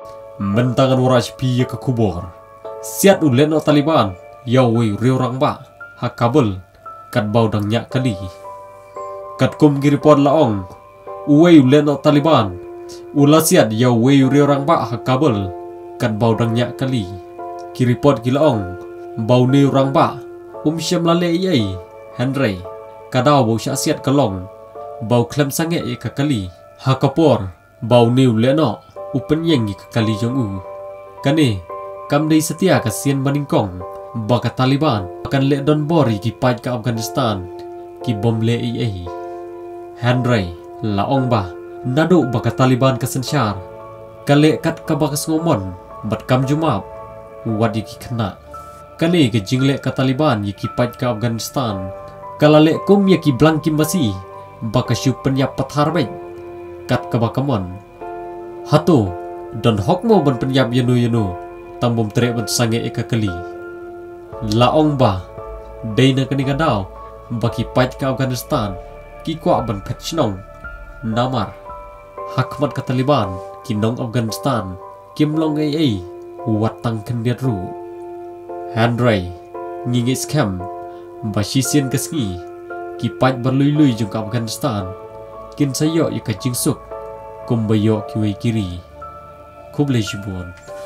mentangan waraj piye ke kubor. Siat ulen o Taliban, yawi riurang ba, ha Kabul, kat bau dang nyak kali. Kat kum giripod laong, uwe ulen o Taliban, ula siat yawi riurang ba ha Kabul, kat bau dang nyak kali. Kiripod gilaong, bau ni urang ba, syam lale yai, Henry, kadau bau syak siat kalong, bau klem sange ye ke kali, ha kapor, bau ni ulen o, upenyeng ye ke kali jong u. Kane, kam dei setia kasian maningkong baka Taliban akan le don bori ki paj ke Afghanistan ki bom le ai Henry laong ba nadu baka Taliban kesensyar kale kat ka baka ngomon bat kam jumap wadi ki kena kane ke jingle ka Taliban ki paj ke Afghanistan kala le kum ki blang ki masi baka syupen ya pathar baik kat ka baka mon hatu don hokmo ban penyap yenu tambom trek ban sange eka kali laong ba deina kani kadau baki paj ke Afghanistan ki kwa ban pechnong namar hakmat ke Taliban ki nong Afghanistan kimlong ai watang kendiat ru Henry ngingis kem ba sisien kesngi ki paj berlui-lui jung ke Afghanistan kin sayo ika jingsuk kumbayo ki wei kiri kuble jibon